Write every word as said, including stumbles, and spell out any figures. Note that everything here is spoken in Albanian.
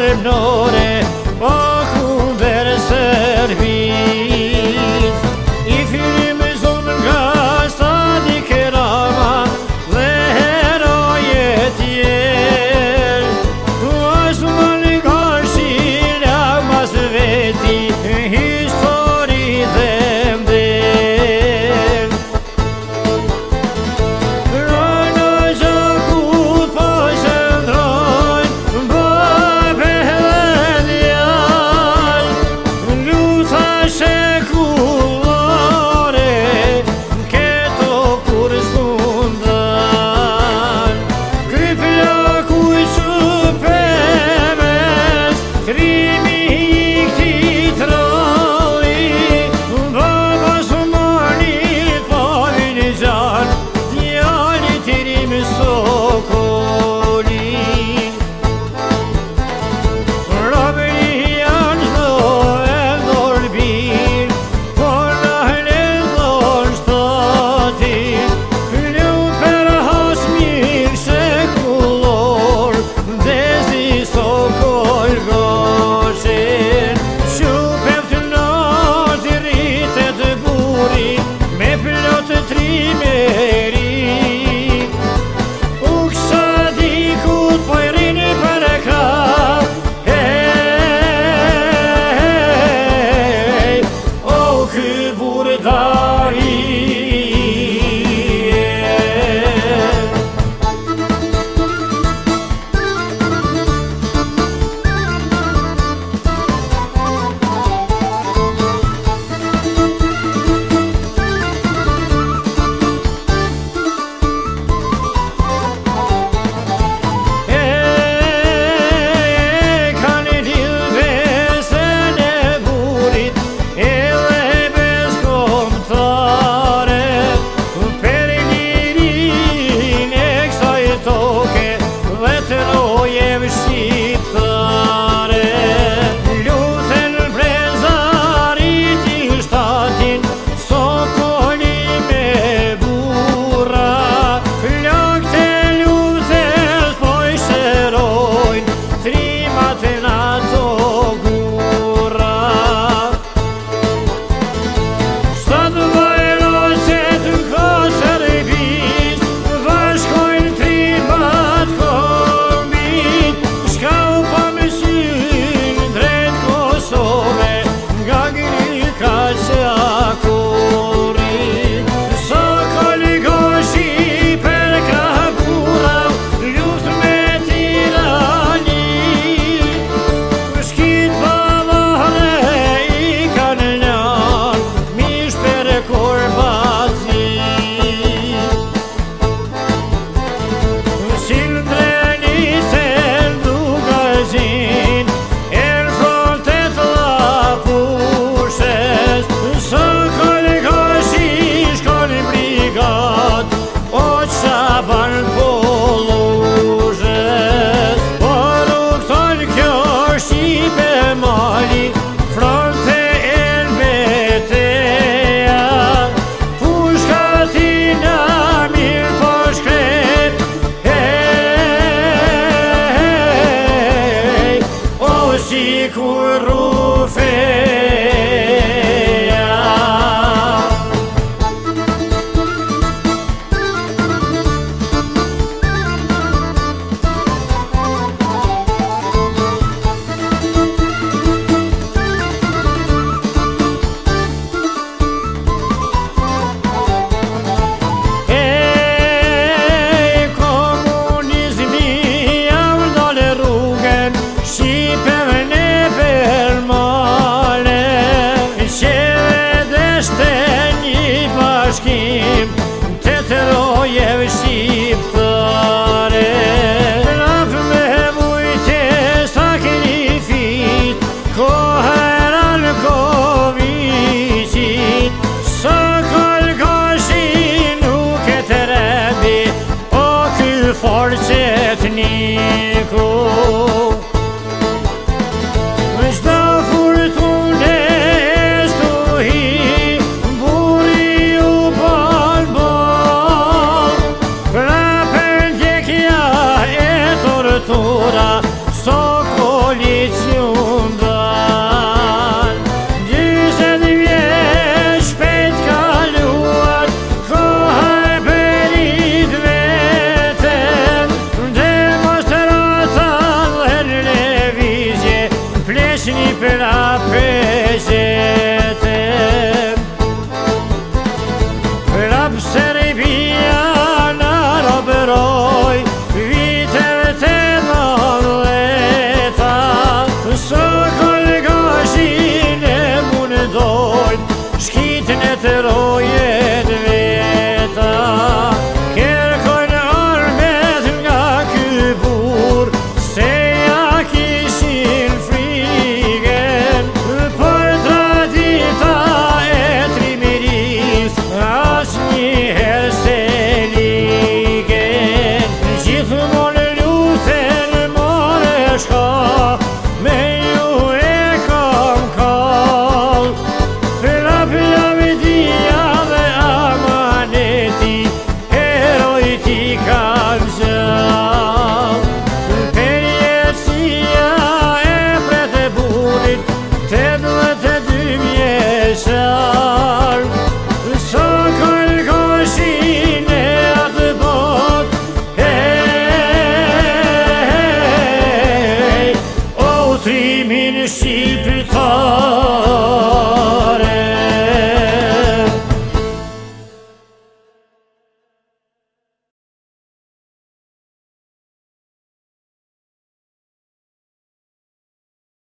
rëmnore, po kunder servis. I fyrim zonë nga stadi Kerama dhe heroje tjerë. Ashtë më nga shilja mas veti, histori dhe mder. Rana gjakut po qëndrojnë, babe dhe djallë, luta shekullore, keto kur s'tundan. Ky plakuj që pemes, trimi i këti troli, baba s'moni pavin gjan, djali tirim sokolin. Robëri janë çdo vendor bir, por na hendon shtatin. Lum per has mirë shekullor, dezi sokol goshen. Shupem të natë rritet buri, me plot trimeri. U kësa dikut po i rini për krah, hey, o ky burë dahi. Kanë lidh besën e burit, edhe beskombëtare, per lirin e kësaj toke dhe të rojeve shqiptare. Luthen brezarit i shtatin, sokoli me burra, plak të luthes po i shërojnë, trimat e nato gurra. Shtatë vajroqet n'ka shërbis, bashkojnë trimat kombit, shka u pa me syn drejt Kosove, nga Grika që akurit. Sokoli goshi per ka burra, luft me tirani, shkit pavane i kanë njan, mish per korbaci. Sildrenisen dugazin, el frontet la pushes, sokoli goshi shkoli brigat, o qaban pollushes. Por u këton kjo shqipe mali, fronte elbeteja, pushkatina mirë po shkret, hey, o sikur rufeja. Hey, komunizmi javë ndale rrugën, shqipeve ne shi